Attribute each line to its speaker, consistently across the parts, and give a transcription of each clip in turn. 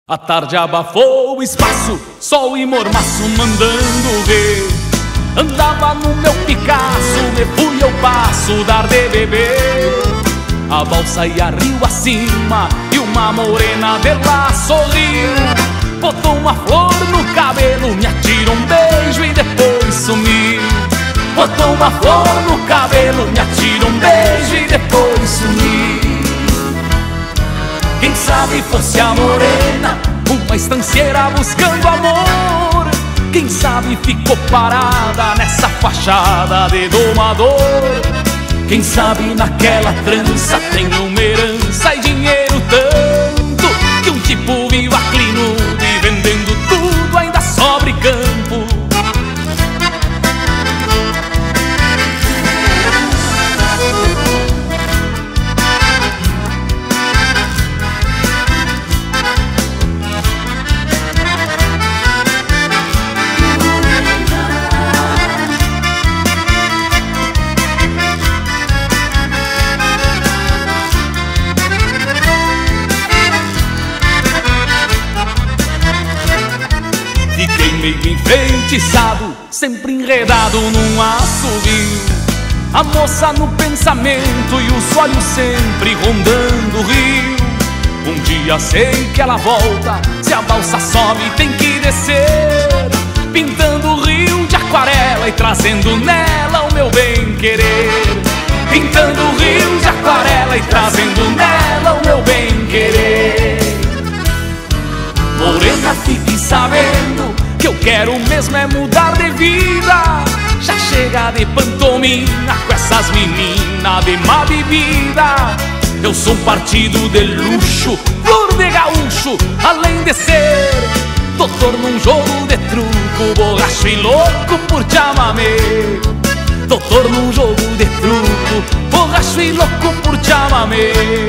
Speaker 1: A tarde abafou o espaço, sol e mormaço mandando ver. Andava no meu Picasso, me fui ao passo dar de beber. A valsa ia rio acima e uma morena de lá sorriu. Botou uma flor no cabelo, me atirou um beijo e depois sumiu. Botou uma flor no cabelo, me atirou um beijo e depois sumiu. Quem sabe fosse a morena, uma estanceira buscando amor. Quem sabe ficou parada nessa fachada de domador. Quem sabe naquela trança tem uma herança e dinheiro tanto que um tipo vive aclinudo e vendendo tudo ainda sobre campo. Fiquei meio enfeitiçado, sempre enredado num assobio. A moça no pensamento e os olhos sempre rondando o rio. Um dia sei que ela volta, se a balsa sobe tem que descer, pintando o rio de aquarela e trazendo nela o meu bem-querer. Pintando o rio de aquarela e trazendo nela o meu bem-querer. Morena, fique sabendo que eu quero mesmo é mudar de vida. Já chega de pantomima com essas meninas de má bebida. Eu sou um partido de luxo, flor de gaúcho, além de ser doutor num jogo de truco, borracho e louco por chamamé. Doutor num jogo de truco, borracho e louco por chamamé.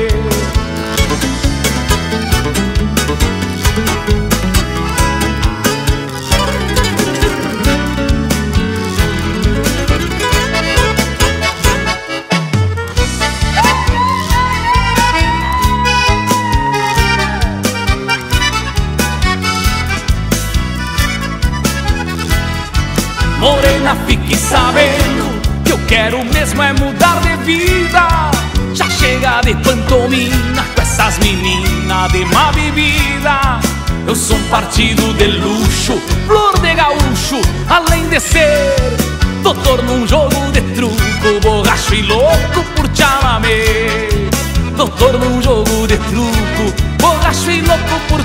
Speaker 1: Morena, fique sabendo que eu quero mesmo é mudar de vida. Já chega de pantomima com essas meninas de má bebida. Eu sou um partido de luxo, flor de gaúcho, além de ser doutor num jogo de truco, borracho e louco por chamamé. Doutor num jogo de truco, borracho e louco por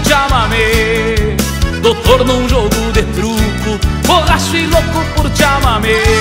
Speaker 1: chamamé. Doutor num jogo de truco, borracho e louco por chamamé.